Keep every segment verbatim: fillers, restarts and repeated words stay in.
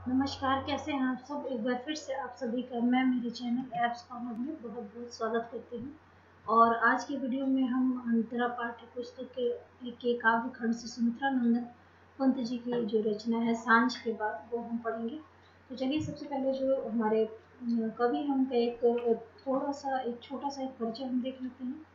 नमस्कार, कैसे हैं आप सब। एक बार फिर से आप सभी का मैं मेरे चैनल एप्स कॉर्नर में बहुत बहुत स्वागत करती हूँ। और आज की वीडियो में हम अंतरा पाठ्य पुस्तक के, के काव्य खंड से सुमित्रा नंदन पंत जी की जो रचना है सांझ के बाद वो हम पढ़ेंगे। तो चलिए सबसे पहले जो हमारे कवि हैं उनका एक थोड़ा सा एक छोटा सा एक परिचय हम देख लेते हैं।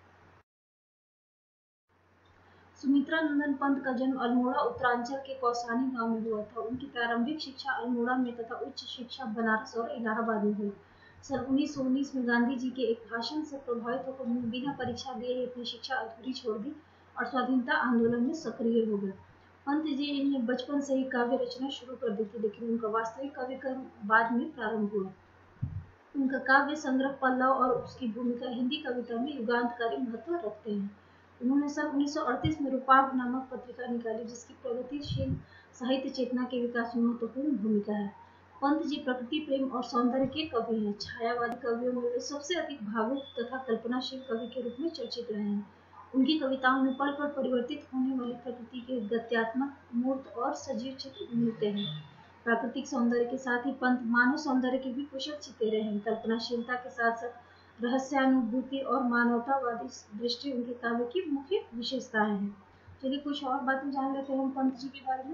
सुमित्रा नंदन पंत का जन्म अल्मोड़ा उत्तरांचल के कौसानी गांव में हुआ था। उनकी प्रारंभिक शिक्षा अल्मोड़ा में तथा उच्च शिक्षा बनारस और इलाहाबाद में हुई। सन उन्नीस सौ उन्नीस में गांधी जी के एक भाषण से प्रभावित होकर उन्होंने बिना परीक्षा दिए ही अपनी शिक्षा अधूरी छोड़ दी और स्वाधीनता आंदोलन में सक्रिय हो गए। पंत जी ने बचपन से ही काव्य रचना शुरू कर दी थी, लेकिन उनका वास्तविक काव्य कर्म बाद में प्रारंभ हुआ। उनका काव्य संग्रह पल्लव और उसकी भूमिका हिंदी कविता में युगांतकारी महत्व रखते हैं। उन्होंने सन उन्नीस सौ अड़तीस में रूपाभ नामक पत्रिका निकाली, जिसकी प्रगतिशील साहित्य चेतना के विकास में महत्वपूर्ण भूमिका है। पंत जी प्रकृति प्रेम और सौंदर्य के कवि हैं। छायावादी कवियों में वे सबसे अधिक भावुक तथा कल्पनाशील कवि के रूप में चर्चित रहे हैं। उनकी कविताओं में पल पल परिवर्तित होने वाली प्रकृति के गद्यात्मक, मूर्त और सजीव चित्र मिलते हैं। प्राकृतिक सौंदर्य के साथ ही पंत मानव सौंदर्य के भी कुशल चितेरे हैं। कल्पनाशीलता के साथ साथ रहस्यानुभूति और मानवतावादी दृष्टि उनके काव्य की मुख्य विशेषताएं हैं। चलिए कुछ और बातें जान लेते हैं हम पंत जी के बारे में।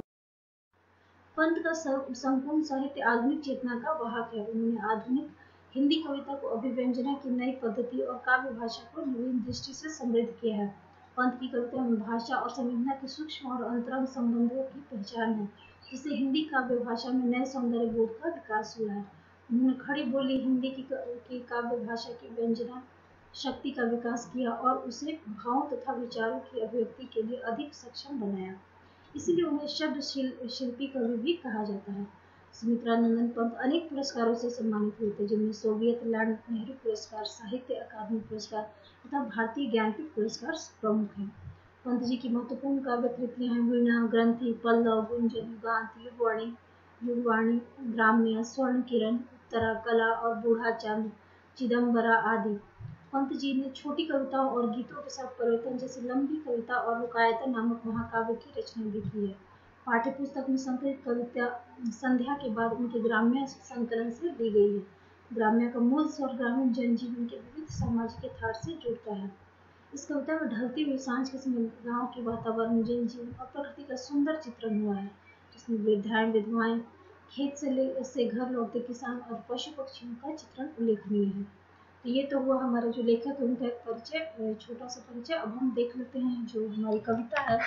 पंत का संपूर्ण साहित्य आधुनिक चेतना का वाहक है। उन्होंने आधुनिक हिंदी कविता को अभिव्यंजना की नई पद्धति और काव्य भाषा को नवीन दृष्टि से समृद्ध किया है। पंत की कविता में भाषा और संवेदना के सूक्ष्म और अंतरंग संबंधों की पहचान है, जिससे हिंदी काव्य भाषा में नए सौंदर्य बोध का विकास हुआ है। उन्होंने खड़ी बोली हिंदी की, की काव्य भाषा की व्यंजना शक्ति का विकास किया और उसे भावों तथा विचारों की अभिव्यक्ति के लिए अधिक सक्षम बनाया। इसीलिए उन्हें शब्द शिल, शिल्पी कवि भी कहा जाता है। सुमित्रा नंदन पंत अनेक पुरस्कारों से सम्मानित हुए थे, जिनमें सोवियत लैंड नेहरू पुरस्कार, साहित्य अकादमी पुरस्कार तथा भारतीय ज्ञानपीठ पुरस्कार प्रमुख हैं। पंत जी की महत्वपूर्ण काव्य कृतियां हैं वीणा, ग्रंथि, पल्लव, गुंजन, युगांत, युगवाणी, युगवाणी, ग्राम्य, स्वर्ण किरण, उत्तरा, कला और बूढ़ा चांद, चिदम्बरा आदि। पंत जी ने छोटी कविताओं और गीतों के साथ परिवर्तन जैसे लंबी कविता और लोकायतन नामक महाकाव्य की रचना भी की है। पाठ्य पुस्तक में संकलित कविता संध्या के बाद उनके ग्राम्य संकलन से ली गई है। ग्राम्य का मूल स्वर ग्रामीण जनजीवन के विविध सामाजिक यथार्थ से जुड़ता है। इस कविता में ढलती हुई सांझ के समय गाँव के वातावरण, जनजीवन और प्रकृति का सुंदर चित्रण हुआ है, जिसमें वृद्धाएं, विधवाएं, खेत से ले से घर लौटते किसान और पशु पक्षियों का चित्रण उल्लेखनीय है। तो ये तो हुआ हमारे जो लेखक है उनका एक परिचय, छोटा सा परिचय। अब हम देख लेते हैं जो हमारी कविता है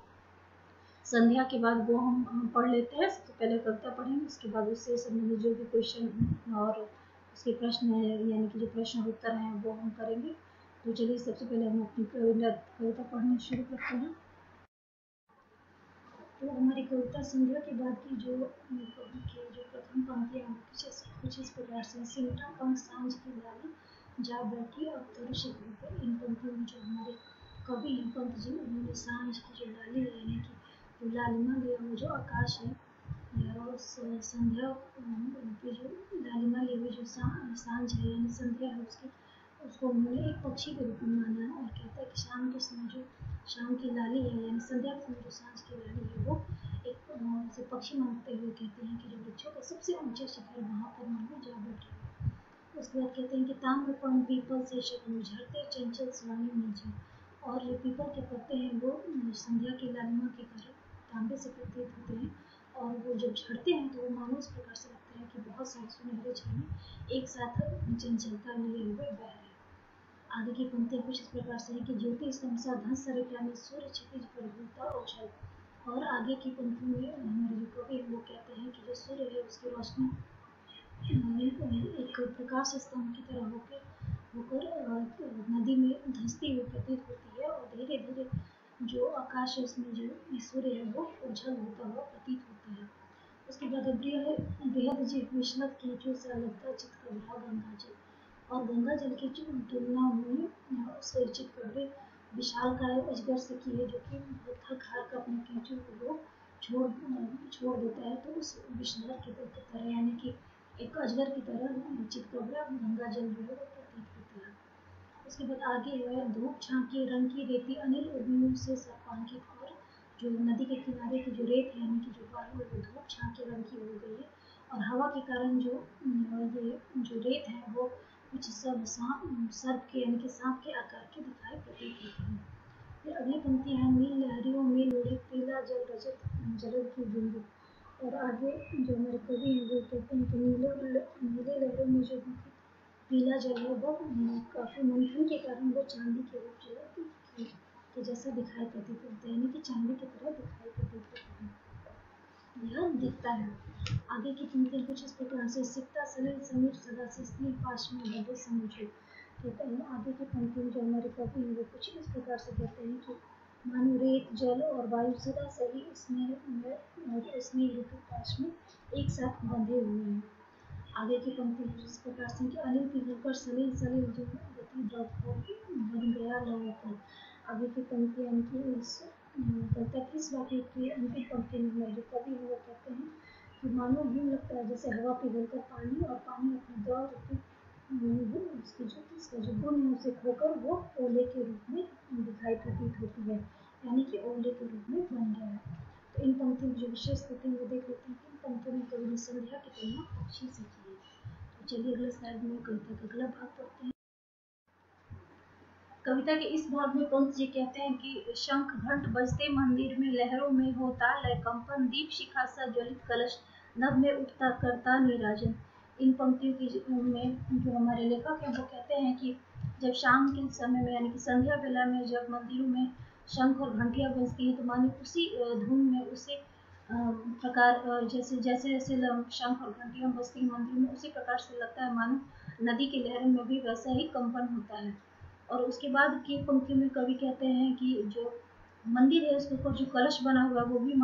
संध्या के बाद वो हम, हम पढ़ लेते हैं। सबसे पहले कविता पढ़ेंगे, उसके बाद उससे संबंधित जो भी क्वेश्चन और उसके प्रश्न है यानी कि जो प्रश्न और उत्तर हैं वो हम करेंगे। तो चलिए सबसे पहले हम अपनी कविता पढ़ना शुरू करते हैं। तो हमारी कविता संध्या के बाद की जो कवि की जो प्रथम पंक्तियां कुछ कुछ इस प्रकार से। सिमटा पंख सांझ की लाली जा बैठी अब तरु शिखर पर। इन पंक्तियों में जो हमारे कवि हैं पंत जी, उन्होंने सांझ की जो लाली है यानी कि जो लालिमा लिया हुआ जो आकाश है या संध्या की जो लालिमा ली हुई जो सांझ है यानी संध्या है उसकी उसको उन्होंने एक पक्षी के रूप में माना है और कहता है कि शाम के समय जो शाम की लाली है यानी संध्या के समय जो सांझ की लाली है वो एक से पक्षी मानते हुए कहते हैं कि जो वृक्षों का सबसे ऊंचा शिखर वहाँ पर मानो जा बैठे। उसके बाद कहते हैं कि ताम्रपर्ण पीपल से शकुन झरते चंचल स्वामी नीचे। और जो पीपल के पत्ते हैं वो संध्या की लालिमा के कारण तांबे से प्रतीत होते हैं और वो जब झड़ते हैं तो वो मानो इस प्रकार से लगता है कि बहुत सारे सुनहरे झरने एक साथ चंचलता लिए हुए बह रहे हैं। आगे की पंक्तियां कुछ इस प्रकार से है कि ज्योति स्तंभ धस सरिता में सूर्य क्षितिज पर घूमता उछल। और आगे की पंक्ति में हमारे जो कवि वो कहते हैं कि जो सूर्य है उसकी रोशनी एक प्रकाश स्तंभ की तरह होकर होकर नदी में धंसती हुई प्रतीत होती है और धीरे धीरे जो आकाश है उसमें जो सूर्य है वो उछल होता हुआ प्रतीत होता है। उसके बाद बेहद जी विश्वत की जो लगता चित कबरा गंगा जल। और गंगा जल की तुलना उन्होंने उससे चित विशाल का अजगर से की है, जो कि थक हार कर अपने कीचू को छोड़ छोड़ देता है। तो उस विषधर की तरह यानी कि एक अजगर की तरह चितकबरा गंगा जल जो है वो प्रतीत होता है। उसके बाद आगे है धूप छांकी रंग की रेती अनिल उद्योग से सर्पांकित। और जो नदी के किनारे की जो रेत है यानी कि जो बालू है वो धूप छांकी रंग की हो गई है हवा के कारण जो ये जो रेत है वो कुछ सब सांप सर्प के यानी कि सांप के आकार के दिखाई प्रतीत होती है। फिर अगली पंक्ति है, नील लहरियों में लोड़े पीला जल रजत जलद की बिंदु। और आगे जो हमारे कवि हैं वो कहते हैं कि नीले नीले लहरों में जो पीला जल है वो काफी मंथन के कारण वो चांदी के रूप जो के जैसा दिखाई प्रतीत होता है, यानी कि चांदी की तरह दिखाई प्रतीत होता है, यह दिखता है। आगे की पंक्तियां कुछ इस प्रकार से, सिकता सलिल समीर सदा से स्नेह पाश में हृदय समझो। कहते हैं आगे की पंक्ति में जो हमारे कवि हैं वो कुछ इस प्रकार से कहते हैं कि मानो रेत जल और वायु सदा से ही स्नेह स्नेह रूपी पाश में एक साथ बंधे हुए हैं। आगे की पंक्ति कुछ इस प्रकार से कि अनिल पिघलकर सलील सलील जो गति बन गया लहू पर। आगे की पंक्ति यानी कि इस तैंतीस वाक्य की अंतिम पंक्ति में जो कवि है वो कहते हैं कि मानो यूं लगता है जैसे हवा पिघलकर पानी और पानी अपने दौर रूपी उसकी जो इसका जो गुण है उसे खोकर वो ओले के रूप में दिखाई प्रतीत होती है, यानी कि ओले के रूप में बन गया है। तो इन पंक्तियों की जो विशेष स्थिति वो देख लेते हैं कि इन पंक्तियों में कवि ने संध्या की तुलना पक्षी से की है। तो चलिए अगले स्लाइड में कविता का अगला भाग पढ़ते हैं। कविता के इस भाग में पंत जी कहते हैं कि शंख घंट बजते मंदिर में, लहरों में होता लय कंपन, दीप शिखा सा ज्वलित कलश नभ में उठता करता नीराजन। इन पंक्तियों की में जो हमारे लेखक हैं वो कहते हैं कि जब शाम के समय में यानी कि संध्या बेला में जब मंदिरों में शंख और घंटियां बजती हैं तो मानो उसी धुन में उसी प्रकार जैसे जैसे जैसे शंख और घंटियां बजती हैं मंदिर में उसी प्रकार से लगता है मानो नदी की लहरों में भी वैसा ही कंपन होता है। और उसके बाद की पंक्ति में कवि कहते हैं कि जो मंदिर है उसके ऊपर जो कलश बना हुआ है वो भी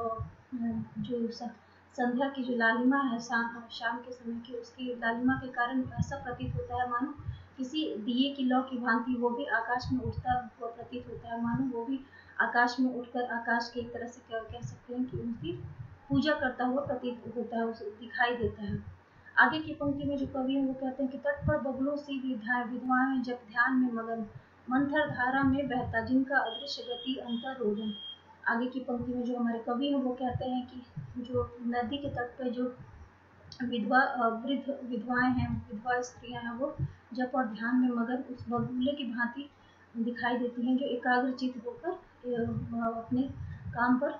मानो जो संध्या की जो लालिमा है शाम के समय की उसकी लालिमा के कारण ऐसा प्रतीत होता है मानो किसी दिए की लौ की भांति वो भी आकाश में उठता हुआ प्रतीत होता है, मानो वो भी आकाश में उठकर आकाश की एक तरह से कह सकते हैं कि उनकी पूजा करता हुआ प्रतीत होता है, उसे दिखाई देता है। आगे की पंक्ति में जो कवि हैं वो कहते हैं कि तट पर बगलों सी विधाएं विधवाएं जब ध्यान में मगन, मंथर धारा में बहता जिनका अदृश्य गति अंतर रोदन। आगे की पंक्ति में जो हमारे कवि हैं वो कहते हैं कि जो नदी के तट पर जो विधवा वृद्ध विधवाएं हैं विधवा स्त्रियां हैं वो जब और ध्यान में मगन उस बगुले की भांति दिखाई देती हैं जो एकाग्रचित होकर अपने काम पर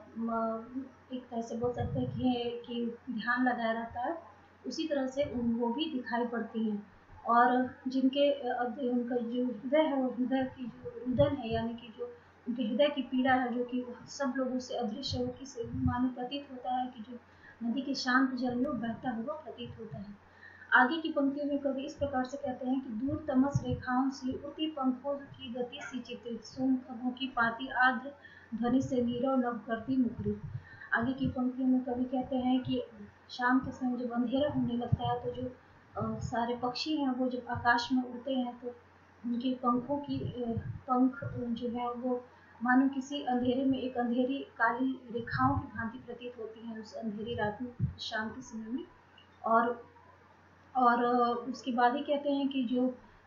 एक तरह से बोल सकते हैं कि, कि ध्यान लगाया रहता है, उसी तरह से वो भी दिखाई पड़ती हैं। और जिनके उनका जो हृदय है वो हृदय की जो रुदन है यानी कि जो उनके हृदय की पीड़ा है जो कि सब लोगों से अदृश्य हो कि मानो प्रतीत होता है कि जो नदी के शांत जल में बहता हुआ प्रतीत होता है। आगे की पंक्तियों में कवि इस प्रकार से कहते हैं कि दूर तमस रेखाओं से उड़ती पंखों की गति सी चित्रित सोम खगों की पाती आर्द्र ध्वनि से नीरव नभ करती मुखरी। आगे की पंक्तियों में कवि कहते हैं कि शाम के समय जब अंधेरा होने लगता है तो जो आ, सारे पक्षी हैं वो जब आकाश में उड़ते हैं तो उनके पंखों की पंख जो है वो मानो किसी अंधेरे में एक अंधेरी काली रेखाओं की भांति प्रतीत होती हैं उस अंधेरी रात में शाम के समय में। और और उसके बाद ही कहते हैं कि जो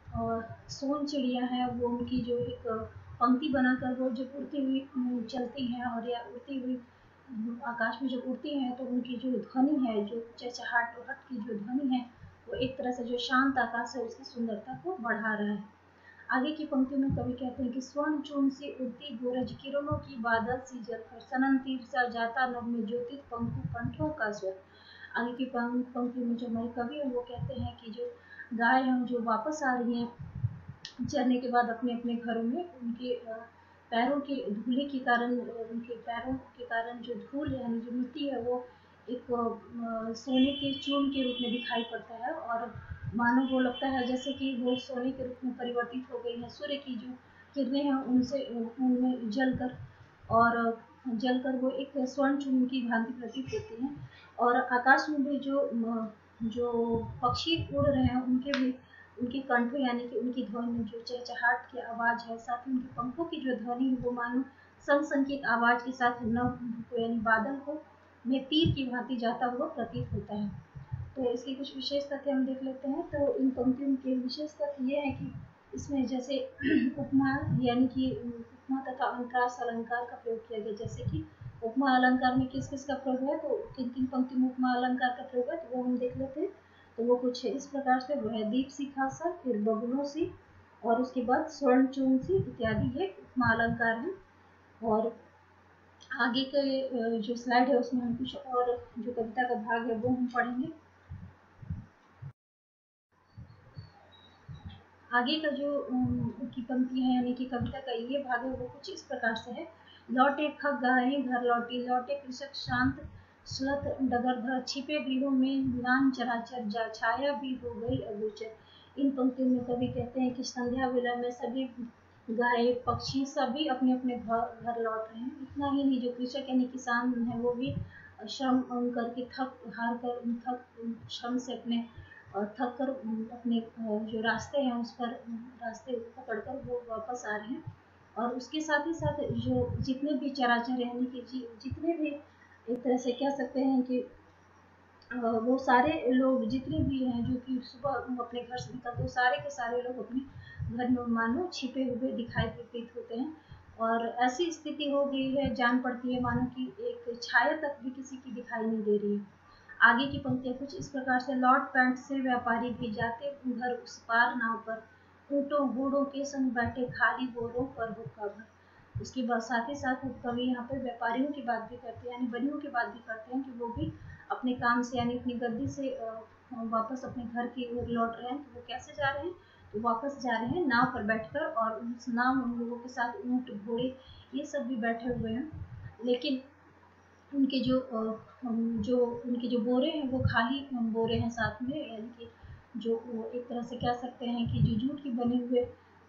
सोन चिड़िया हैं वो उनकी जो एक पंक्ति बनाकर वो जब उड़ती हुई चलती हैं और या उड़ती हुई आकाश में जब उड़ती हैं तो उनकी जो ध्वनि है जो चहचहाट की जो ध्वनि है वो एक तरह से जो शांत आकाश है उसकी सुंदरता को बढ़ा रहा है। आगे की पंक्ति में कवि कहते हैं कि स्वर्ण चूर्ण से उड़ती गोरज किरणों की बादल सी जलकर सनन तीर सा जाता नभ में ज्योतित पंखों कंठों का स्वर। आगे की पंक्ति में जो हमारे कवि हैं वो कहते हैं कि जो गाय हैं जो वापस आ रही हैं चरने के बाद अपने अपने घरों में, उनके पैरों के धूले के कारण उनके पैरों के कारण जो धूल यानी जो मिट्टी है वो एक सोने के चूर्ण के रूप में दिखाई पड़ता है और मानो वो लगता है जैसे कि वो सोने के रूप में परिवर्तित हो गई है। सूर्य की जो किरणें हैं उनसे उनमें जलकर और जलकर वो एक स्वर्ण चूर्ण की भांति प्रतीत होती हैं। और आकाश में भी जो जो पक्षी उड़ रहे हैं उनके भी उनके कंठ यानी कि उनकी ध्वनि जो चहचहाट की आवाज़ है साथ ही उनके पंखों की जो ध्वनि है वो मानो संसंकित आवाज़ के साथ नभ को यानी बादल को में तीर की भांति जाता हुआ प्रतीत होता है। तो इसकी कुछ विशेष तथ्य हम देख लेते हैं। तो इन पंक्तियों के विशेष तथ्य ये है कि इसमें जैसे उपमा यानी कि उपमा तथा अंतरास अलंकार का प्रयोग किया गया, जैसे कि उपमा अलंकार में किस किस का प्रयोग है, तो किन किन पंक्ति में उपमा अलंकार का प्रयोग है, तो वो हम देख लेते हैं। तो वो कुछ इस प्रकार से वो है, दीप सी खासा, फिर बगुलों सी, और उसके बाद स्वर्ण चूर्ण सी इत्यादि, ये उपमा अलंकार है। और आगे के जो स्लाइड है उसमें हम कुछ और जो कविता का भाग है वो हम पढ़ेंगे। आगे का जो की पंक्ति है यानी कि कविता का ये भाग है वो कुछ इस प्रकार से है। लौटे खग गाये घर लौटी, लौटे कृषक शांत सुलत डगरधर, छिपे गृहों में वीरान चराचर, जा छाया भी हो गई अगोचर। इन पंक्तियों में कवि कहते हैं कि संध्या वेला में सभी गाय पक्षी सभी अपने अपने घर घर लौट रहे हैं। इतना ही नहीं, जो कृषक यानी किसान है वो भी श्रम करके थक हार कर थक श्रम से अपने थक कर अपने जो रास्ते हैं उस पर रास्ते पकड़कर वो वापस आ रहे हैं। और उसके साथ ही साथ जो जितने भी चराचर यानी कि जितने भी एक तरह से कह सकते हैं कि वो सारे लोग जितने भी हैं जो कि सुबह अपने घर से निकलते हैं, सारे के सारे लोग अपने घर में मानो छिपे हुए दिखाई प्रतीत होते हैं। और ऐसी स्थिति हो गई है, जान पड़ती है मानो कि एक छाया तक भी किसी की दिखाई नहीं दे रही है। आगे की पंक्तियां कुछ इस प्रकार से, लॉर्ड पैंट से व्यापारी भी जाते घर उस पार नाव पर, ऊँटों घोड़ों के संग बैठे खाली बोरों पर हुक्का भर। उसके बाद साथ ही साथ कवि यहाँ पर व्यापारियों की बात भी करते हैं, यानी बनियों की बात भी करते हैं कि वो भी अपने काम से यानी अपनी गद्दी से वापस अपने घर की ओर लौट रहे हैं। तो वो कैसे जा रहे हैं, तो वापस जा रहे हैं नाव पर बैठकर, और उस नाव में उन लोगों के साथ ऊँट घोड़े ये सब भी बैठे हुए हैं। लेकिन उनके जो जो उनके जो बोरे हैं वो खाली बोरे हैं साथ में, यानी कि जो एक तरह से कह सकते हैं कि जो जूट के बने हुए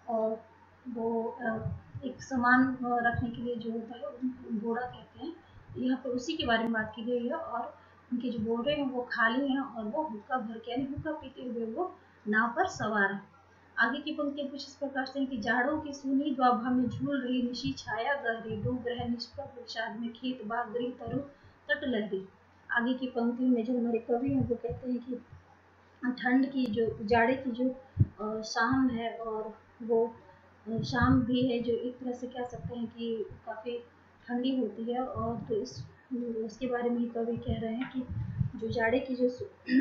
वो एक सामान रखने के लिए जो होता है बोरा कहते हैं, यहाँ पर उसी के बारे में बात की गई है। और उनके जो बोरे हैं वो खाली हैं और वो हुक्का भर के यानी हुक्का पीते हुए वो नाव पर सवार है। आगे की पंक्तियां कुछ इस प्रकार से हैं कि जाड़ों की सूनी द्वाभा में झूल रही निशी छाया गहरी, डूब रहे निष्प्रभ विषाद में खेत बाग गृह तरु तट लहरी। आगे की पंक्तियों में जो हमारे कवि हैं वो कहते हैं कि ठंड की जो जाड़े की जो शाम है, और वो शाम भी है जो एक तरह से कह सकते हैं कि काफ़ी ठंडी होती है। और तो इस इसके बारे में कवि कह रहे हैं कि जो जाड़े की जो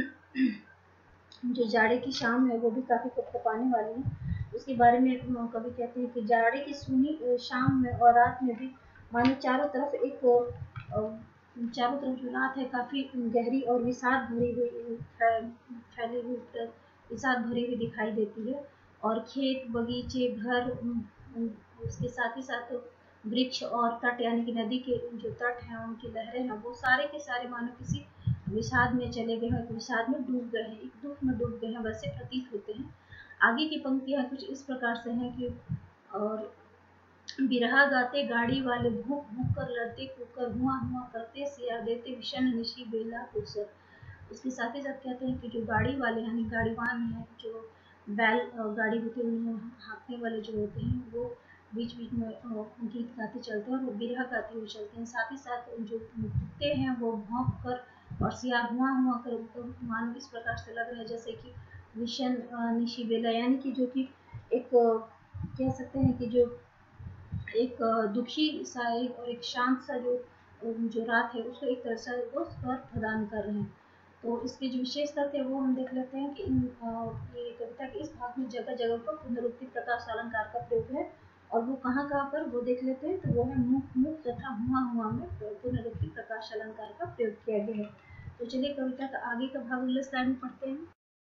जो जाड़े की शाम है वो भी काफ़ी कपकपाने वाली है। उसके बारे में कवि कहते हैं कि जाड़े की सुनी शाम में और रात में भी मानो चारों तरफ एक चारों तरफ जो रात है काफ़ी गहरी और विषाद भरी हुई फैली हुई विषाद भरी हुई दिखाई देती है। और खेत बगीचे घर, उसके साथ ही साथ वृक्ष और तट यानी कि नदी के जो तट हैं उनकी लहरें हैं वो सारे के सारे मानो किसी विषाद में चले गए हैं, एक विषाद में डूब गए हैं, एक दुख में डूब गए हैं, वैसे प्रतीत होते हैं। आगे की पंक्तियां कुछ इस प्रकार से हैं कि और बिरहा गाते गाड़ी वाले भूख भूख कर लड़ते कुकर हुआ हुआ करते सिया देते विषण निशी बेला कुसर। उसके साथ ही साथ कहते हैं कि जो गाड़ी वाले यानी गाड़ीवान हैं, जो बैल गाड़ी होती है उनमें हाँकने वाले जो होते हैं वो बीच बीच में गीत गाते चलते हैं और वो बिरहा गाते हुए चलते हैं। साथ ही साथ जो कुत्ते हैं वो भौंक कर और सियार हुआ हुआ कर उनको मानो इस प्रकार से लग रहा है जैसे कि विषण निशी बेला, यानी कि जो कि एक कह सकते हैं कि जो एक दुखी सा एक और एक शांत सा जो जो रात है उसको एक तरह से वो स्वर प्रदान कर रहे हैं। तो इसके जो विशेष तथ्य है वो हम देख लेते हैं कि इन ये कविता के इस भाग में जगह जगह पर पुनरुक्ति प्रकाश अलंकार का प्रयोग है, और वो कहाँ कहाँ पर वो देख लेते हैं। तो वो है मुख मुख तथा हुआ हुआ में पुनरुक्ति प्रकाश अलंकार का प्रयोग किया गया है। तो चलिए कविता का आगे का भाग अगले स्लाइड में पढ़ते हैं।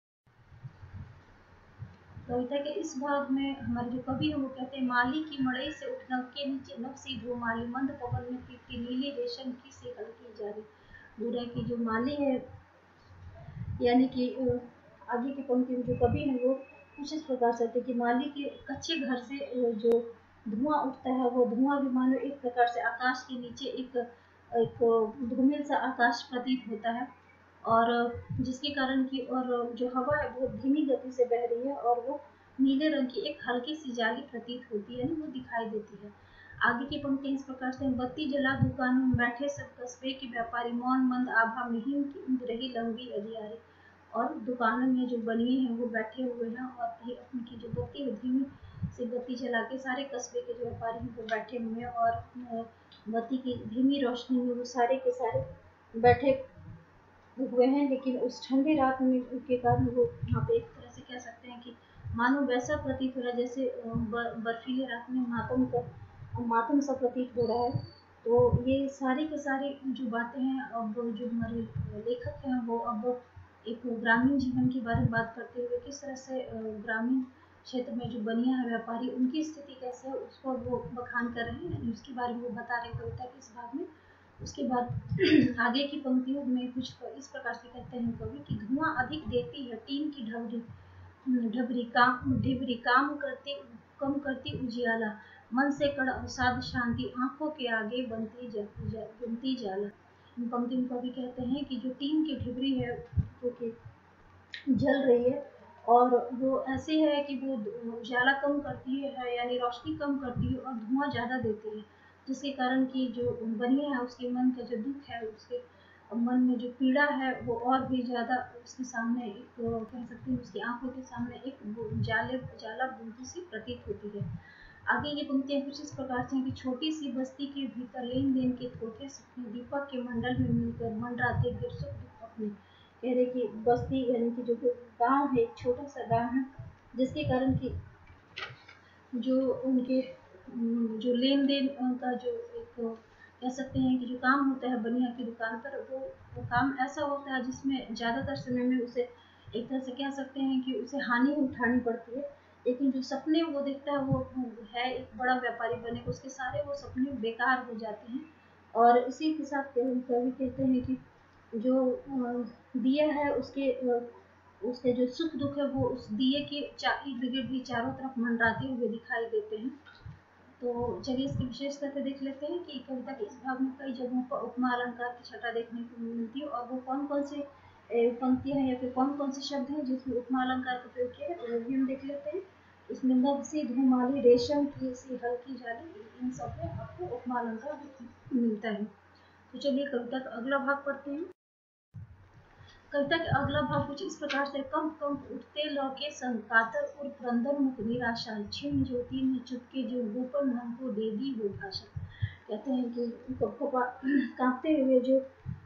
कविता के इस भाग में हमारे जो कवि है वो कहते हैं, माली की मड़ई से उठ नव के नीचे नव सी धो माली, मंद पवन में पीती नीली रेशम की से हल्की जारी। बुरा की जो माली है यानी कि आगे की पंक्ति में जो कवि है वो कुछ इस प्रकार से कि माली के कच्चे घर से जो धुआं उठता है वो धुआं भी मानो एक प्रकार से आकाश के नीचे एक एक धूमिल सा आकाश प्रतीत होता है, और जिसके कारण की और जो हवा है वो धीमी गति से बह रही है और वो नीले रंग की एक हल्की सी जाली प्रतीत होती है, वो दिखाई देती है। आगे की पंक्ति इस प्रकार से, बत्ती जला दुकान में बैठे सब कस्बे के व्यापारी, मौन मंद आभा मिहिम की ऊँघ रही लंबी अधियारी। और दुकानों में जो बनिए हैं वो बैठे हुए हैं और उनकी जो बत्ती धीमी से बत्ती जला के सारे कस्बे के जो व्यापारी हैं वो बैठे हुए हैं और बत्ती की धीमी रोशनी में वो सारे के सारे बैठे हुए हैं। लेकिन उस ठंडी रात में के कारण वो वहाँ पे एक तरह से कह सकते हैं कि मानो वैसा प्रतीत हो रहा है जैसे बर्फीले रात में मातम का मातम सा प्रतीत हो रहा है। तो ये सारी के सारी जो बातें हैं, अब जो हमारे लेखक हैं वो अब एक ग्रामीण जीवन के बारे में बात करते हुए किस तरह से ग्रामीण क्षेत्र में जो बनिया है व्यापारी, उनकी स्थिति कैसे है उसको वो बखान कर रहे हैं, उसके बारे में वो बता रहे हैं कविता के इस भाग में। उसके बाद आगे की पंक्तियों में कुछ इस प्रकार से कहते हैं कवि कि धुआं अधिक देती है टीन की ढबरी ढबरी काम ढिबरी काम करती कम करती उजियाला, मन से कड़ अवसाद शांति आंखों के आगे बनती जा, जा, बनती जाला। इन पंक्तियों को भी कहते हैं कि जो टीन की ढिबरी है जो कि जल रही है और वो ऐसे है कि वो उजाला कम करती है यानी रोशनी कम करती है और धुआं ज़्यादा देती है, जिसके कारण कि जो बनिया है उसके मन का जो दुख है, उसके मन में जो पीड़ा है वो और भी ज़्यादा उसके सामने एक कह सकते हैं उसकी आंखों के सामने एक जाले जाला बुनती सी प्रतीत होती है। आगे ये पंक्तियां कुछ इस प्रकार से हैं कि छोटी सी बस्ती के भीतर लेन देन के थोथे सपने दीपक के मंडल में मिलकर मंडराते गिर सुख दुख अपने। कह रहे कि बस्ती यानी कि जो गांव है, एक छोटा सा गांव है जिसके कारण कि जो उनके जो लेन देन का जो एक कह सकते हैं कि जो काम होता है बनिया की दुकान पर, वो, वो काम ऐसा होता है जिसमें ज़्यादातर समय में उसे एक तरह से कह सकते हैं कि उसे हानि उठानी पड़ती है। लेकिन जो सपने वो देखता है वो है एक बड़ा व्यापारी बने, उसके सारे वो सपने बेकार हो जाते हैं। और इसी के साथ कवि कहते हैं कि जो दिया है उसके उसके जो सुख दुख है वो उस दिए के इर्द गिर्द भी चारों तरफ मंडराते हुए दिखाई देते हैं। तो चलिए इसकी विशेष तथ्य देख लेते हैं कि कविता के इस भाग में कई जगहों पर उपमा अलंकार की छटा देखने को मिलती है और वो कौन कौन से पंक्तियां हैं या फिर कौन कौन से शब्द हैं जिसमें उपमा अलंकार का प्रयोग किया है, तो वो भी हम देख लेते हैं। इसमें नभ सी धूमाली रेशम की सी हल्की जाली, इन सब में आपको उपमा अलंकार मिलता है। तो चलिए कविता का अगला भाग पढ़ते हैं। कविता के अगला भाग कुछ इस प्रकार से कम कम उठते लौके संकातर और क्रंदन मुख निराशा क्षीण ज्योति में चुपके जो गोपन मन को दे दी हो भाषा। कहते हैं कि कांपते हुए जो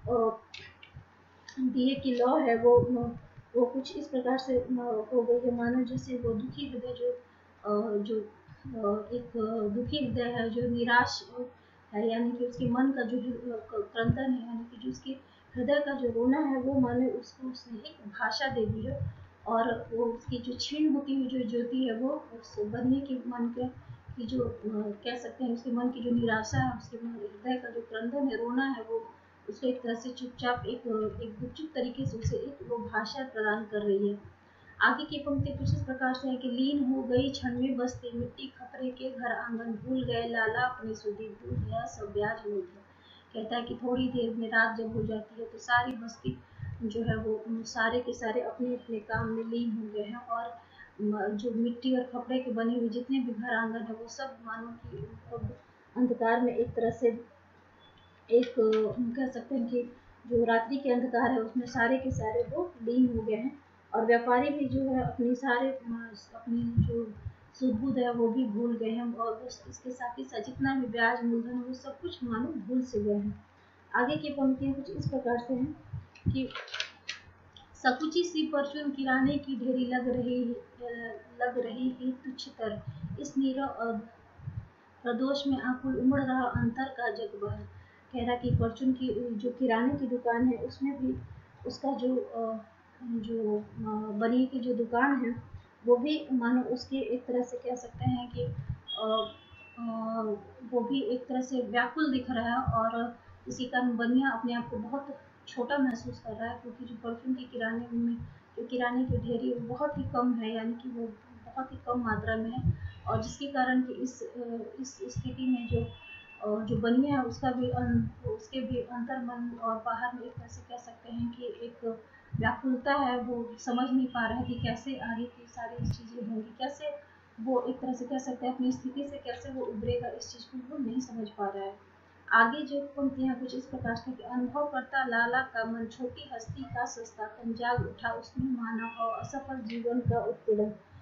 दिए की लौ है वो वो कुछ इस प्रकार से हो गई है मानो जैसे वो दुखी हृदय जो जो एक दुखी हृदय है जो निराश है, यानी कि उसके मन का जो क्रंदन है यानी कि जो उसके हृदय का जो रोना है वो माने उसको उसने एक भाषा दे दी है। और वो उसकी जो क्षीण होती हुई जो ज्योति है वो उस बनिए के मन के की जो कह सकते हैं उसके मन की जो निराशा है, उसके हृदय का जो क्रंदन है रोना है वो उसको एक तरह से चुपचाप एक एक गुपचुप तरीके से उसे एक वो भाषा प्रदान कर रही है। आगे की पंक्ति कुछ इस प्रकार से है कि लीन हो गई क्षण में बस्ती मिट्टी खपरे के घर आंगन भूल गए लाला अपनी सुधी भूल गया सब ब्याज मिल गया। कहता है कि थोड़ी देर में रात जब हो जाती है तो सारी बस्ती जो है वो सारे के सारे अपने अपने काम में लीन हो गए हैं और जो मिट्टी और खपड़े के बने हुए जितने भी घर आंगन है वो सब मानो कि अंधकार में एक तरह से एक कह सकते हैं कि जो रात्रि के अंधकार है उसमें सारे के सारे वो लीन हो गए हैं। और व्यापारी भी जो है अपनी सारे अपनी जो सुध है वो भी भूल गए हैं और इसके साथ ही साथ जितना भी ब्याज मूलधन है वो सब कुछ मानो भूल से गए हैं। आगे की पंक्तियां कुछ इस प्रकार से हैं कि सकुची सी परचून किराने की ढेरी लग रही लग रही ही तुच्छतर इस नीरव प्रदोष में आकुल उमड़ रहा अंतर का जग बहर। कह रहा कि परचून की जो किराने की दुकान है उसमें भी उसका जो जो बनिए की जो दुकान है वो भी मानो उसके एक तरह से कह सकते हैं कि वो भी एक तरह से व्याकुल दिख रहा है और इसी कारण बनिया अपने आप को बहुत छोटा महसूस कर रहा है क्योंकि जो परफ्यूम की किराने में जो किराने की ढेरी वो बहुत ही कम है, यानी कि वो बहुत ही कम मात्रा में है और जिसके कारण कि इस इस स्थिति में जो जो बनिया है उसका भी उसके भी अंतर मन और बाहर में एक तरह से कह सकते हैं कि एक व्याकुलता है, वो समझ नहीं पा रहा है कि कैसे आगे की सारी चीज़ें होंगी, कैसे वो एक तरह से कह सकते हैं अपनी स्थिति से कैसे वो उभरेगा, इस चीज़ को वो नहीं समझ पा रहा है। आगे जो पंक्तियां कुछ इस प्रकार से कि अनुभव करता लाला का मन छोटी हस्ती का सस्ता पंजाब उठा उसने माना और असफल जीवन का उत्पीड़न।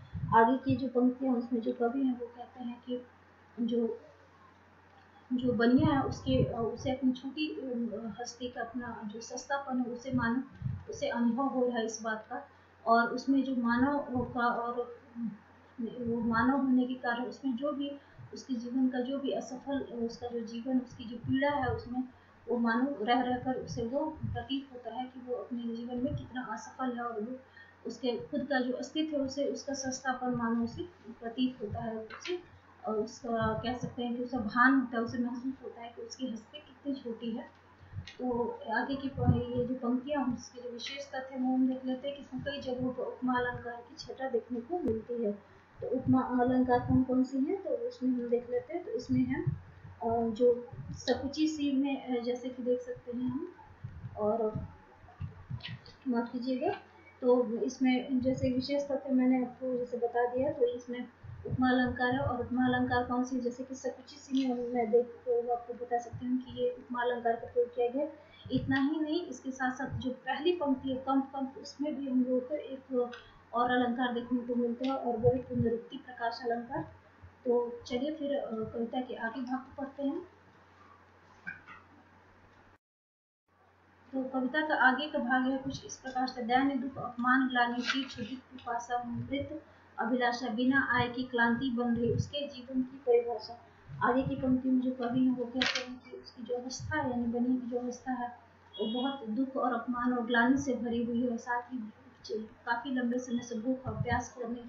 आगे की जो पंक्तियां उसमें जो कवि हैं वो कहते हैं कि जो जो बनिया है उसके उसे अपनी छोटी हस्ती का अपना जो सस्तापन है उसे मानो उसे अनुभव हो रहा है इस बात का, और उसमें जो मानव का और वो मानव होने के कारण उसमें जो भी उसके जीवन का जो भी असफल उसका जो जीवन उसकी जो पीड़ा है उसमें वो मानव रह रहकर उसे वो प्रतीत होता है कि वो अपने जीवन में कितना असफल है, और वो उसके खुद का जो अस्तित्व है उसे उसका सस्तापन मानो उसे प्रतीत होता है, उसे और उसका कह सकते हैं कि उसका भान होता है, उसे महसूस होता है कि उसकी हस्ती कितनी छोटी है। तो आगे की ये जो पंक्तियां हम इसके जो विशेष तथ्य है वो हम देख लेते हैं कि इसमें कई जगहों पर उपमा अलंकार की छटा देखने को मिलती है। तो उपमा अलंकार कौन कौन सी है तो उसमें हम देख लेते हैं। तो इसमें है जो सकुची सी में जैसे कि देख सकते हैं हम, और माफ कीजिएगा, तो इसमें जैसे विशेष तथ्य मैंने आपको जैसे बता दिया, तो इसमें उपमा अलंकार है। और उपमा अलंकार कौन सी, जैसे कि सकुची सी में मैं देख तो आपको बता सकती हूँ कि ये उपमा अलंकार का प्रयोग किया गया। इतना ही नहीं, इसके साथ साथ जो पहली पंक्ति है कंप कंप उसमें भी हम लोग को एक और अलंकार देखने को मिलते हैं, और वो है पुनरुक्ति प्रकाश अलंकार। तो चलिए फिर कविता के आगे भाग को पढ़ते हैं। तो कविता का आगे का भाग है कुछ इस प्रकार से। दैन्य दुख अपमान ग्लानि की क्षुधित पिपासा मृत अभिलाषा बिना आय की क्लांति बन रही उसके जीवन की परिभाषा। आगे की पंक्ति में जो कवि है वो कहते हैं कि उसकी जो अवस्था है यानी बनी की जो अवस्था है वो बहुत दुख और अपमान और ग्लानि से भरी हुई है, और साथ ही काफी लंबे समय से भूख और प्यास करने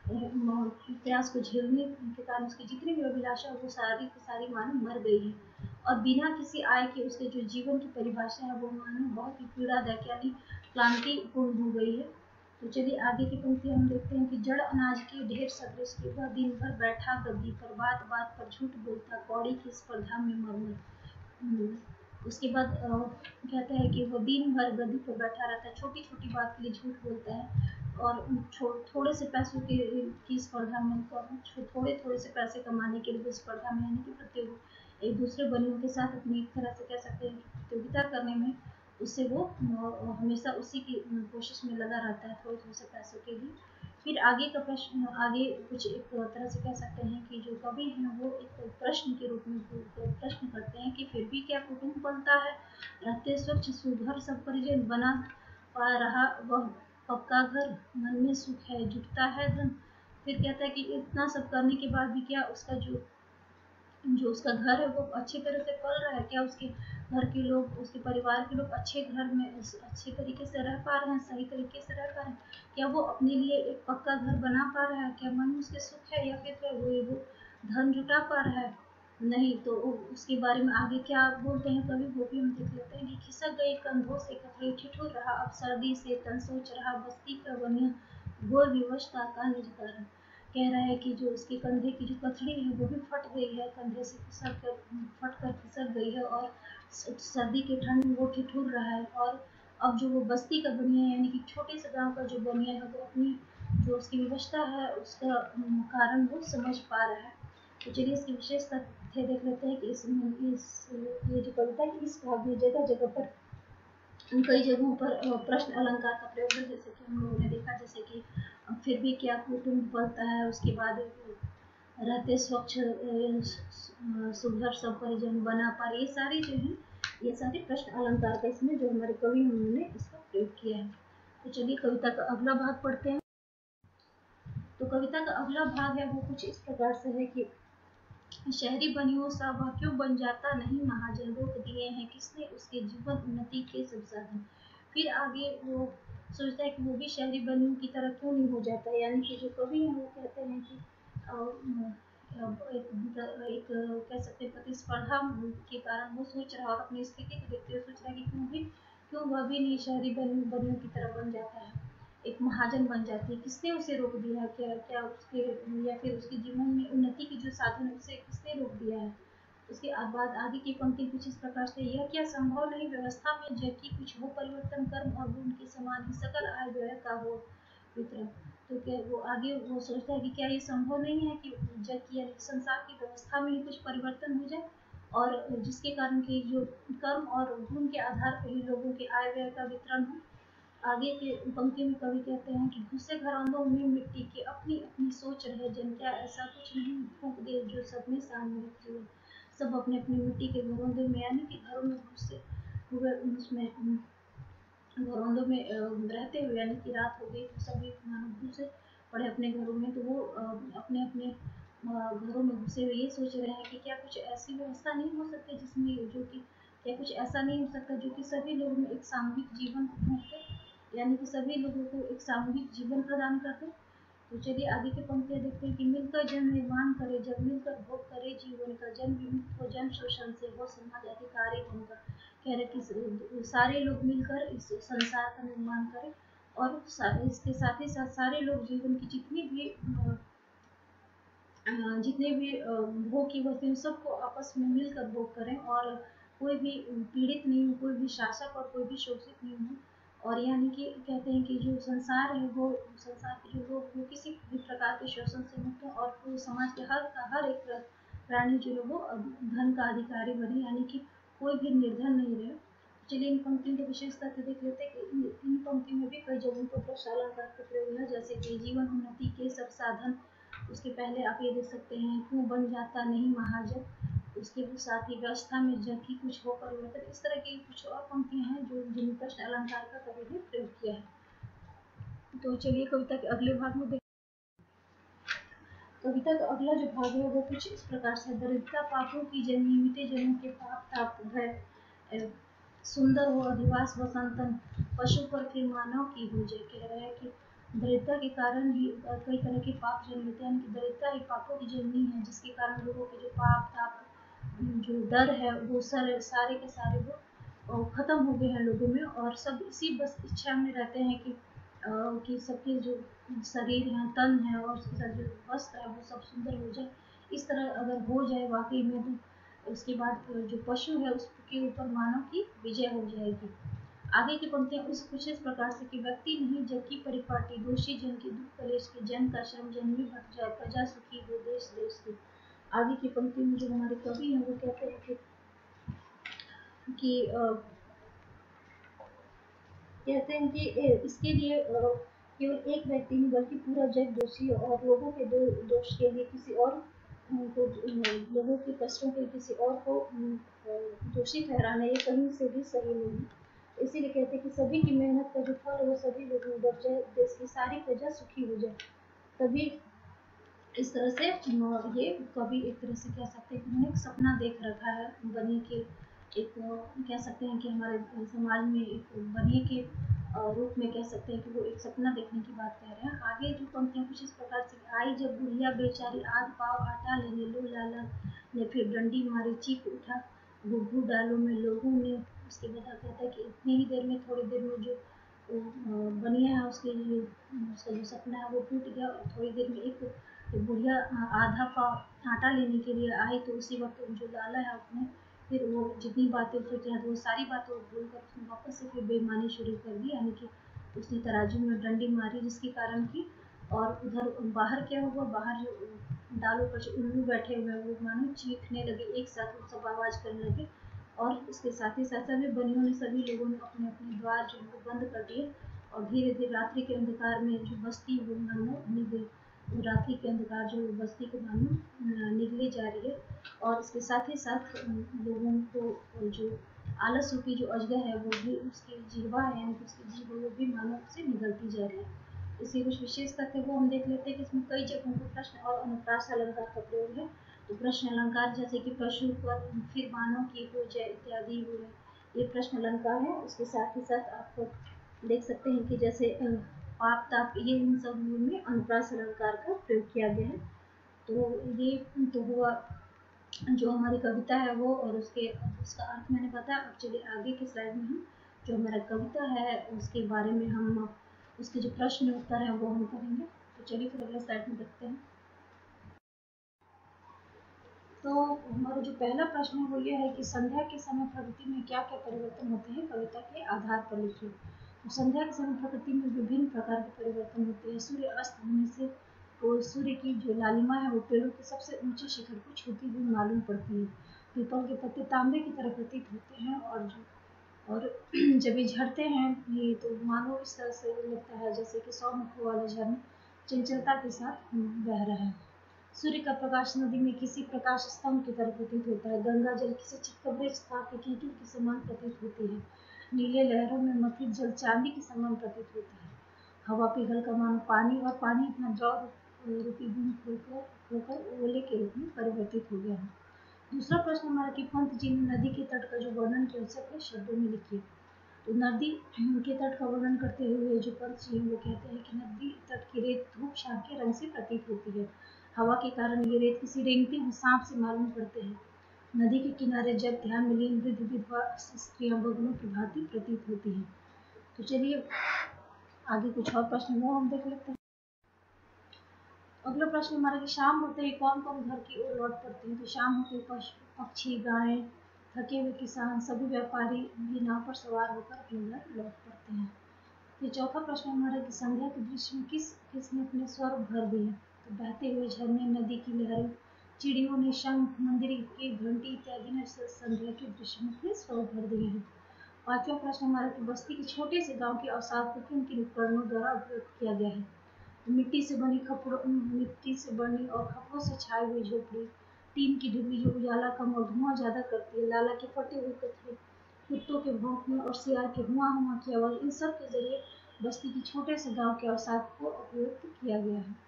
प्यास को झेलने के कारण उसकी जितनी भी अभिलाषा वो सारी की सारी मानो मर गई है, और बिना किसी आय के उसके जो जीवन की परिभाषा है वो मानो बहुत ही पीड़ादायक यानी क्लांतिपूर्ण हो गई है। तो चलिए आगे की पंक्ति हम देखते हैं कि जड़ अनाज के ढेर सदृश के वह दिन भर बैठा गद्दी पर, बात बात पर झूठ बोलता कौड़ी की स्पर्धा में मरमर। उसके बाद कहते हैं कि वो दिन भर गद्दी पर बैठा रहता है, छोटी छोटी बात के लिए झूठ बोलता है, और थोड़े से पैसों के की स्पर्धा में थोड़े थोड़े से पैसे कमाने के लिए स्पर्धा में यानी कि प्रतियोगिता एक दूसरे बनियों के साथ अपनी एक तरह से कह सकते हैं प्रतियोगिता करने में उससे वो हमेशा उसी की कोशिश में लगा रहता है थोड़े थोड़े से पैसों के लिए। फिर आगे का प्रश्न आगे कुछ एक तरह से कह सकते हैं कि जो कवि हैं वो एक प्रश्न के रूप में प्रश्न करते हैं कि फिर भी क्या कुटुंब पलता है, रहते स्वच्छ सुघर सब परिजन, बना पा रहा वह पक्का घर, मन में सुख है जुटता है धन। फिर कहता है कि इतना सब करने के बाद भी क्या उसका जो जो उसका घर है वो अच्छी तरह से पल रहा है, क्या उसके घर के लोग उसके परिवार के लोग अच्छे घर में अच्छे तरीके से रह पा रहे हैं, सही तरीके से रह पा रहे हैं, क्या वो अपने लिए एक पक्का घर बना पा रहा है, क्या मन में उसके सुख है, या फिर वो वो धन जुटा पा रहा है नहीं। तो उसके बारे में आगे क्या बोलते हैं कवि वो भी हम देख लेते हैं कि खिसक गई कंधों से कपड़े ठिठुर रहा अब सर्दी से तन सोच रहा बस्ती का बनिया गोर विवशता का निज कारण। कह रहा है कि जो उसके कंधे की जो कथड़ी है वो भी फट गई है, कंधे से खिसक कर फट कर खिसक गई है, और सर्दी के ठंड में वो ठिठुर रहा है, और अब जो वो बस्ती का बनिया यानी कि छोटे से गांव का जो बनिया है वो अपनी जो उसकी विवशता है उसका कारण वो समझ पा रहा है। तो चलिए इसकी विशेष तथ्य देख लेते हैं कि इसमें इस ये जो कविता की इस भाग में जगह जगह पर कई जगहों पर प्रश्न अलंकार का प्रयोग है, जैसे कि हम लोगों ने देखा जैसे कि फिर भी क्या कुटुंब पलता है, उसके बाद रहते स्वच्छ सुघर सब परिजन, बना पर, ये सारी जो है ये सारे प्रश्न अलंकार का इसमें जो हमारे कवि उन्होंने इसका प्रयोग किया है। तो चलिए कविता का अगला भाग पढ़ते हैं। तो कविता का अगला भाग है वो कुछ इस प्रकार से है कि शहरी बनियों सा वह क्यों बन जाता नहीं महाजन, रोक दिए हैं किसने उसके जीवन उन्नति के सब साधन। फिर आगे वो सोचता है कि वो भी शहरी बनियों की तरह क्यों नहीं हो जाता, यानी कि जो कवि हैं वो कहते हैं कि एक, एक कह सकते हैं प्रतिस्पर्धा के कारण वो सोच रहा है और अपनी स्थिति को देखते हुए सोच रहा है कि क्यों भी क्यों वह भी नहीं शहरी बनियों की तरह बन जाता है, एक महाजन बन जाती है, किसने उसे रोक दिया, क्या क्या उसके या फिर उसके जीवन में उन्नति के जो साधन है उसे किसने रोक दिया है। उसके बाद आगे की पंक्ति कुछ इस प्रकार से, यह क्या संभव नहीं व्यवस्था में जग की कुछ हो परिवर्तन, कर्म और गुण के समान ही सकल आय व्यय का हो वितरण। तो क्या वो आगे वो सोचता है कि क्या ये संभव नहीं है कि जग की यानी संसार की व्यवस्था में ही कुछ परिवर्तन हो जाए, और जिसके कारण कि जो कर्म और गुण के आधार पर ही लोगों के आय व्यय का वितरण हो। आगे के पंक्ति में कवि कहते हैं कि घुसे घरौंदों में मिट्टी की अपनी अपनी सोच रहे जन, क्या ऐसा कुछ नहीं फूंक दे जो सब में सामूहिक जीवन। सब अपने अपने मिट्टी के घरौंदे में यानी कि घरों में घुसे हुए उसमें घरौंदों में रहते हुए, यानी कि रात हो गई तो सभी मानव घुसे पड़े अपने घरों में, तो वो अपने अपने घरों में घुसे हुए ये सोच रहे हैं कि क्या कुछ ऐसी व्यवस्था नहीं हो सकती जिसमें जो कि क्या कुछ ऐसा नहीं हो सकता जो कि सभी लोगों में एक सामूहिक जीवन होते, यानी कि सभी लोगों को एक सामूहिक जीवन प्रदान करते। तो चलिए आगे की पंक्तियां देखते हैं कि मिलकर जन निर्माण करे, जब मिलकर भोग करे जीवन का, जन विमुक्त हो जन शोषण से, हो समाज अधिकारी बनकर। कह रहे कि सारे लोग मिलकर इस संसार का निर्माण करें और इसके साथ ही साथ सारे लोग जीवन की जितनी भी जितने भी भोग की वस्तुएं सबको आपस में मिलकर भोग करें और कोई भी पीड़ित नहीं हो, कोई भी शासक और कोई भी शोषित नहीं हो। और यानी कि कहते हैं कि जो संसार है वो संसार के जो लोग वो किसी भी प्रकार के शोषण से मुक्त हो और पूरे समाज के हर हर एक प्राणी जो लोग वो धन का अधिकारी बने, यानी कि कोई भी निर्धन नहीं रहे। चलिए इन पंक्तियों के विशेष तथ्य देख लेते हैं कि इन, इन पंक्तियों में भी कई जगहों पर प्रशालांकार का प्रयोग है, जैसे कि जीवन उन्नति के सब साधन। उसके पहले आप ये देख सकते हैं क्यों बन जाता नहीं महाजन, उसके साथ ही व्यवस्था में जब की कुछ हो परिवर्तन। इस तरह की कुछ और पंक्तियां हैं जो जिन प्रश्न अलंकार का कवि ने प्रयोग किया है। तो चलिए कविता के अगले भाग में देख कविता का अगला जो भाग है वो कुछ इस प्रकार से। दरिद्रता पापों की जननी, मिटे जनों के पाप ताप है, सुंदर हो अधिवास वसंतन, पशु पर फिर मानव की हो जाए। कह रहा है कि दरिद्रता के कारण ही कई तरह के पाप जन्म लेते हैं, कि दरिद्रता ही पापों की जननी है, जिसके कारण लोगों के जो पाप ताप जो डर है वो सारे सारे के सारे वो खत्म हो गए हैं लोगों में, और सब इसी बस इच्छा में रहते हैं कि आ, कि सबके जो शरीर है तन है और उसके साथ जो वस्त्र है वो सब सुंदर हो जाए। इस तरह अगर हो जाए वाकई में तो उसके बाद जो पशु है उसके ऊपर मानव की विजय हो जाएगी। आगे की पंक्तियां उस कुछ इस प्रकार से कि व्यक्ति नहीं जग की परिपाटी, दोषी जन की दुख कलेश के, जन का श्रम जन में भट जाए, प्रजा सुखी हो देश देश की। आगे की पंक्ति में जो हमारे कवि हैं वो कहते हैं कि, कि आ, कहते हैं कि इसके लिए केवल एक व्यक्ति नहीं बल्कि पूरा जग दोषी है, और लोगों के दो दोष के लिए किसी और को, लोगों के कष्टों के किसी और को दोषी ठहराना ये कहीं से भी सही नहीं। इसीलिए कहते हैं कि सभी की मेहनत का जो फल है वो सभी लोगों में बढ़ जाए, देश की सारी प्रजा सुखी हो जाए। तभी इस तरह से ये कवि एक तरह से कह सकते हैं कि उन्होंने एक सपना देख रखा है बनिए के, एक कह सकते हैं कि हमारे समाज में एक बनिए के रूप में कह सकते हैं कि वो एक सपना देखने की बात कह रहे हैं। आगे जो पंक्तियां कुछ इस प्रकार से, आई जब बुढ़िया बेचारी आध पाव आटा लेने, लो लाला ने फिर डंडी मारी, चीख उठा गुग्गू डालों में लोगों ने। उसके बाद कहता है कि इतनी ही देर में थोड़ी देर में जो बनिया है उसके लिए उसका जो सपना है वो टूट गया, और थोड़ी देर में एक बुढ़िया आधा पाव आटा लेने के लिए आई, तो उसी वक्त जो लाला है उसने फिर वो जितनी बातें सोची हैं तो वो सारी बातें भूल कर उसने वापस से फिर बेईमानी शुरू कर दी, यानी कि उसने तराजू में डंडी मारी जिसके कारण की। और उधर बाहर क्या हुआ, बाहर जो डालों पर जो उल्लू बैठे हुए हैं वो मानो चीखने लगे, एक साथ वो सब आवाज करने लगे, और इसके साथ ही साथ सभी बनियों ने सभी लोगों ने अपने अपने द्वार जो है बंद कर दिए, और धीरे धीरे रात्रि के अंधकार में जो बस्ती वो मानो निगल रात्रि के अंधकार जो बस्ती को मानो निगले जा रही है। और इसके साथ ही साथ लोगों को जो आलस रूपी जो अजगर है वो भी उसकी जीवा है, यानी कि उसकी जीव वो भी मानव से निगलती जा रही है। इसके कुछ विशेष तथ्य वो हम देख लेते हैं कि इसमें कई जगहों पर प्रश्न और अनुप्रास अलंकार का प्रयोग है। तो प्रश्न अलंकार जैसे कि पशु पर फिर मानव की हो जाए इत्यादि हो ये प्रश्न अलंकार है। उसके साथ ही साथ आप देख सकते हैं कि जैसे पाप ताप ये इन सब में अनुप्रास अलंकार का प्रयोग किया गया है। तो ये तो हुआ जो हमारी कविता है वो, और उसके उसका अर्थ मैंने बताया। अब चलिए आगे के स्लाइड में हम जो हमारा कविता है उसके बारे में हम उसके जो प्रश्न उत्तर है वो हम करेंगे। तो चलिए फिर अगले स्लाइड में देखते हैं। तो हमारा जो पहला प्रश्न है वो ये है कि संध्या के समय प्रकृति में क्या क्या परिवर्तन होते हैं, कविता के आधार पर लिखिए। तो संध्या के समय प्रकृति में विभिन्न प्रकार के परिवर्तन होते हैं। सूर्य अस्त होने से तो सूर्य की जो लालिमा है वो पेड़ों के सबसे ऊंचे शिखर को छूती हुई मालूम पड़ती है। पीपल के पत्ते तांबे की तरह प्रतीत होते हैं, और जो और जब ये झड़ते हैं ये तो मानो इस तरह से लगता है जैसे कि सौ मुखों वाला झरना चंचलता के साथ बह रहा है। सूर्य का प्रकाश नदी में किसी प्रकाश स्तंभ की तरह प्रतीत होता है। गंगा जल किसी चितकबरे के कीचड़ के समान प्रतीत होती है। नीले लहरों में मथित जल चांदी के समान प्रतीत होता है। हवा पिघल कर मानो पानी और पानी अपना द्रव रूपी बूंद होकर होकर ओले के रूप में परिवर्तित हो गया है। दूसरा प्रश्न हमारा कि पंत जी ने नदी के तट का जो वर्णन किया उसे अपने शब्दों में लिखिए। तो नदी के तट का वर्णन करते हुए जो पंत जी वो कहते हैं कि नदी तट की रेत धूप छाप के रंग से प्रतीत होती है। हवा के कारण ये रेत किसी रेंगते हुए सांप से मालूम पड़ते हैं। नदी के किनारे जब ध्यान में लीन वृद्ध विधवा स्त्रियां बगलों की भांति प्रतीत होती हैं। तो चलिए आगे कुछ और प्रश्न वो हम देख लेते हैं। अगला प्रश्न हमारा कि शाम होते ही कौन कौन घर की ओर लौट पड़ते हैं। तो शाम होते ही पशु पक्षी गायें थके हुए किसान सभी व्यापारी भी नाव पर सवार होकर अपने घर लौट पड़ते हैं। ये चौथा प्रश्न हमारा कि संध्या के दृश्य में किस किसने अपने स्वर भर दिए। तो बहते हुए झरने नदी की लहरें चिड़ियों ने शंख मंदिर की घंटी इत्यादि ने संध्या के दृश्य में अपने स्वर भर दिए हैं। पांचवा प्रश्न हमारा कि बस्ती के छोटे से गांव के अवसाद को किन किन उपकरणों द्वारा अभिव्यक्त किया गया है। मिट्टी से बनी खपड़ों मिट्टी से बनी और खपड़ों से छाई हुई झोपड़ी, टीन की डिब्बी जो उजाला कम और धुआं ज्यादा करती है, लाला के फटे हुए कचरे, कुत्तों के भौंकने और सियार के हुआ हुआ की आवाज, इन सब के जरिए बस्ती के छोटे से गांव के अवसाद को अभिव्यक्त किया गया है।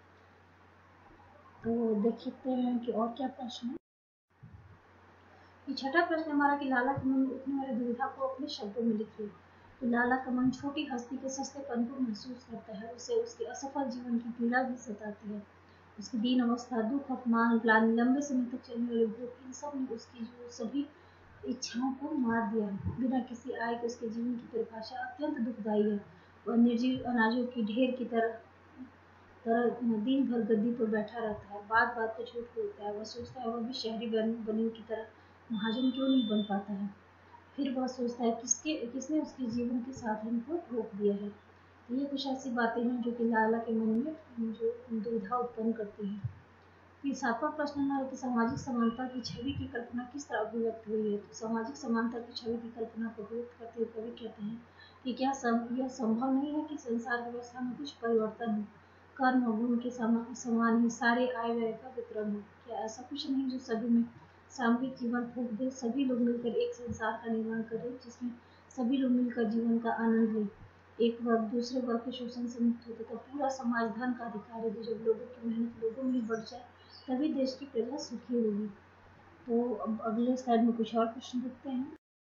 तो देखते हैं कि और क्या प्रश्न है। छठा प्रश्न हमारा कि लाला के मन में उठने वाली दुविधा को अपने शब्दों में लिखिए। तो लाला का मन छोटी हस्ती के सस्तेपन को महसूस करता है। उसे उसके असफल जीवन की पीड़ा भी सताती है। उसकी दीन अवस्था, दुख, अपमान, ग्लानि, लंबे समय तक चलने वाले भूख, इन सब ने उसकी जो सभी इच्छाओं को मार दिया है। बिना किसी आय के उसके जीवन की परिभाषा अत्यंत दुखदायी है। वह निर्जीव अनाजों की ढेर की तरह तरह दिन भर गद्दी पर बैठा रहता है। बात बात पर झूठ बोलता है। वह सोचता है वह भी शहरी बनियों की तरह महाजन क्यों नहीं बन पाता है। फिर वह सोचता है किसके किसने उसके जीवन के साधन को रोक दिया है। तो ये कुछ ऐसी बातें हैं जो कि लाला के मन में जो दुविधा उत्पन्न करती है। फिर सातवां प्रश्न हमारा कि सामाजिक समानता की छवि की कल्पना किस तरह अभिव्यक्त हुई है। तो सामाजिक समानता की छवि की कल्पना को अभिव्यक्त करते हुए कवि कहते हैं कि क्या सम, यह संभव नहीं है कि संसार की व्यवस्था में कुछ परिवर्तन हो, कर्म और गुण के समान ही सारे आय व्यय का वितरण हो। क्या ऐसा कुछ नहीं जो सभी में सामूहिक जीवन फूंक दे, सभी लोग मिलकर एक संसार का निर्माण करें जिसमें सभी लोग मिलकर जीवन का आनंद लें, एक वर्ग दूसरे वर्ग के शोषण से मुक्त हो तथा पूरा समाज धन का अधिकारी हो। जब लोगों की मेहनत लोगों में बढ़ जाए तभी देश की प्रजा सुखी होगी। तो अब अगले स्लाइड में कुछ और प्रश्न देखते हैं।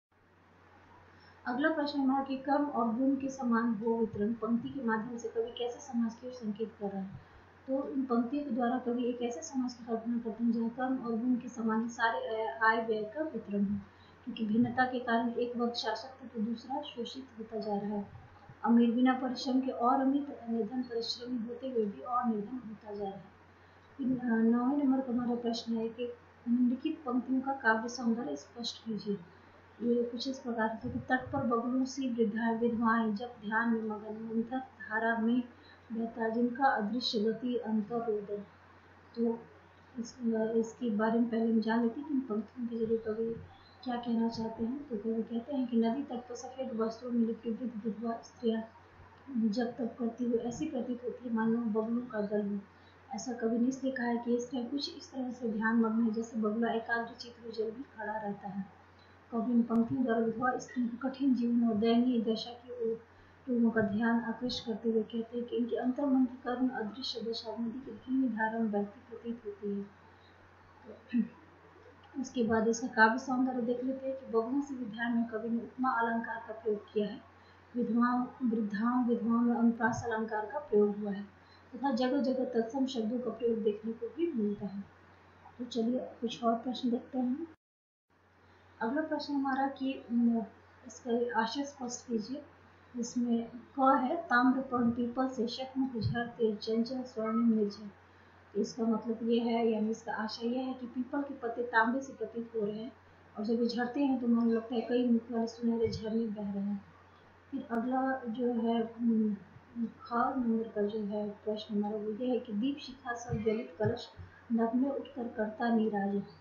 अगला प्रश्न हमारा कि कर्म और गुण के समान हो वितरण पंक्ति के माध्यम से कवि कैसे समाज की ओर संकेत कर रहा है। तो इन पंक्तियों के द्वारा कवि एक ऐसे समाज की कल्पना करते हैं जहाँ कर्म और गुण के समान सारे आय व्यय का वितरण हो, क्योंकि भिन्नता के कारण एक वर्ग शासक तो दूसरा शोषित होता जा रहा है। अमीर बिना परिश्रम के और अमीर तथा निर्धन परिश्रमी होते हुए भी और निर्धन होता जा रहा है। नौवें नंबर का हमारा प्रश्न है कि निम्नलिखित पंक्तियों का काव्य सौंदर्य स्पष्ट कीजिए। ये कुछ इस प्रकार से कि तट पर बगलों सी वृद्धाएं विधवाएं जब ध्यान में मगन मंथर धारा में बहता जिनका अदृश्य गति अंतर रोदन। तो इस, इसके बारे में पहले हम जान लेते हैं कि इन पंक्तियों के जरिए कवि क्या कहना चाहते हैं। तो कवि कहते हैं कि नदी तट पर सफेद वस्त्रों में लिपटी वृद्ध विधवा स्त्रियां जब तब करती हुई ऐसी प्रतीत होती है मानो बगलों का दल हो। ऐसा कवि ने इसलिए कहा है कि स्त्रियां कुछ इस तरह से ध्यान मग्न है जैसे बगुला एकाग्र चित्त जल भी खड़ा रहता है। कवि इन पंक्तियों द्वारा विधवा स्त्रियों के कठिन जीवन और दयनीय दशा की ओर लोगों का ध्यान आकृष्ट करते हुए कहते हैं कि इनके अंतर्मन की करुण अदृश्य दशा नदी की धीमी धारा में बहती प्रतीत होती है। इसके बाद इसका काव्य सौंदर्य देख लेते हैं कि बगुलों से विध्यान में कवि ने उपमा अलंकार का प्रयोग किया है। विधवाओं वृद्धाओं विधवाओं में अनुप्रास अलंकार का प्रयोग हुआ है तथा जगह जगह तत्सम शब्दों का प्रयोग देखने को भी मिलता है। तो चलिए कुछ और प्रश्न देखते हैं। अगला प्रश्न हमारा कि इसका आशय स्पष्ट कीजिए। इसमें क है ताम्रपर्ण पीपल से शतमुख झरते चंचल स्वर्णिम निर्झर। इसका मतलब ये है यानी इसका आशय यह है कि पीपल के पत्ते तांबे से प्रतीत हो रहे हैं और जब ये झड़ते हैं तो मन लगता है कई मुख वाले सुनहरे झरने बह रहे हैं। फिर अगला जो है ख नंबर का जो है प्रश्न हमारा वो ये है कि दीप शिखा सब जलित कलश नभ में उठकर करता नीराज।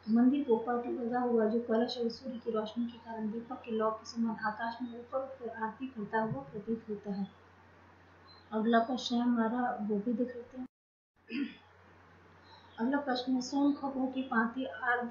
मंदिर को ऊपर लगा हुआ जो कलश और सूर्य की रोशनी के कारण दीपक के लौ के समान आकाश में ऊपर उठकर आरती करता हुआ प्रतीत होता है। अगला प्रश्न है हमारा, वो भी देख लेते हैं। अगला प्रश्न है, सोन खगों की भांति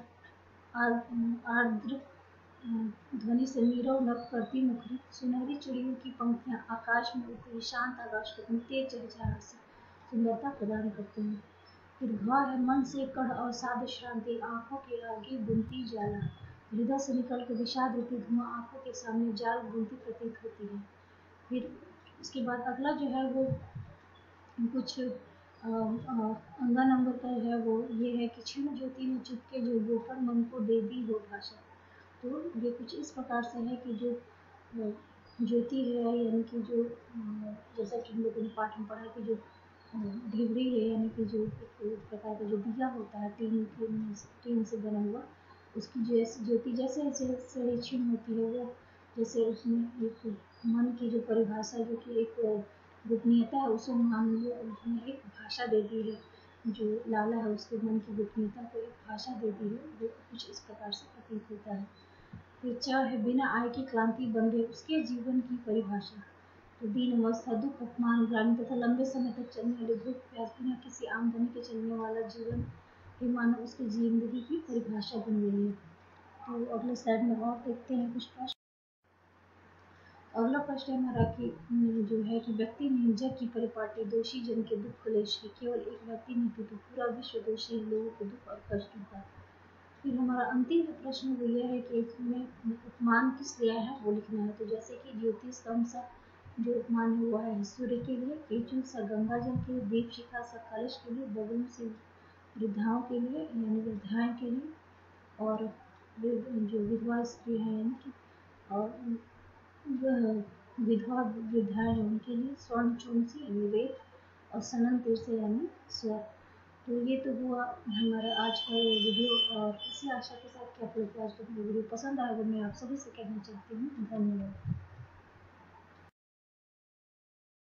आर्द्र ध्वनि से नीरव नभ करती मुखरी सुनहरी चिड़ियों की पंक्तियां आकाश में उड़ती शांत आकाश को अपनी तेज चहचहाहट से सुंदरता प्रदान करते हैं। फिर भाव है, मन से कढ़ और साध श्रांति आंखों के आगे बुनती जाला, हृदय से निकल कर विषाद रूपी धुआं आंखों के सामने जाल बुनती प्रतीत होती है। फिर उसके बाद अगला जो है वो कुछ अंगा नंबर का है, वो ये है कि क्षीण ज्योति ने चुपके जो गोपर मन को दे दी हो भाषा। तो ये कुछ इस प्रकार से है कि जो ज्योति है, यानी कि जो जैसा कि हम लोगों ने पाठ में पढ़ा कि जो ढिबरी है, यानी कि जो एक प्रकार का जो दिया होता है टीन टीन से बना हुआ, उसकी जैसे ज्योति जैसे जैसे क्षीण होती है, वो जैसे उसमें एक मन की जो परिभाषा जो कि एक गोपनीयता है उसे मान लो उसमें एक भाषा देती है, जो लाला है उसके मन की गोपनीयता को एक भाषा देती है, जो कुछ इस प्रकार से प्रतीत होता है। फिर चाह है, बिना आय की क्रांति बन गई उसके जीवन की परिभाषा। तो दीन अवस्था, दुख, अपमान, ग्लानि तथा लंबे समय तक चलने वाले भूख प्यास बिना किसी आमदनी के चलने वाला जीवन ही मानो उसकी जिंदगी की परिभाषा बन गई है। तो अगले स्लाइड में और देखते हैं कुछ प्रश्न। अगला प्रश्न हमारा कि जो है कि व्यक्ति नहीं जग की परिपाटी, दोषी जन के दुख क्लेश की, केवल एक व्यक्ति नहीं तो पूरा विश्व दोषी लोगों के दुख और कष्टों का। फिर हमारा अंतिम प्रश्न वो यह है कि इसमें उपमान किस लिए है वो लिखना है। तो जैसे कि ज्योति स्तंभ सा जो उपमान हुआ है सूर्य के लिए, केचुल सा गंगा जल के लिए, दीप शिखा सा कलश के लिए, बगुन से वृद्धाओं के लिए यानी वृद्धाएं के लिए, और जो विधवा स्त्री है यानी कि और विधवा वृद्धाएं हैं उनके लिए, स्वर्ण चुंसी यानी रेत, और सनन तीर से यानी स्वर। तो ये तो हुआ हमारा आज का ये वीडियो, और इसी आशा के साथ कि आप लोग को आज का वीडियो पसंद आएगा मैं आप सभी से कहना चाहती हूँ धन्यवाद।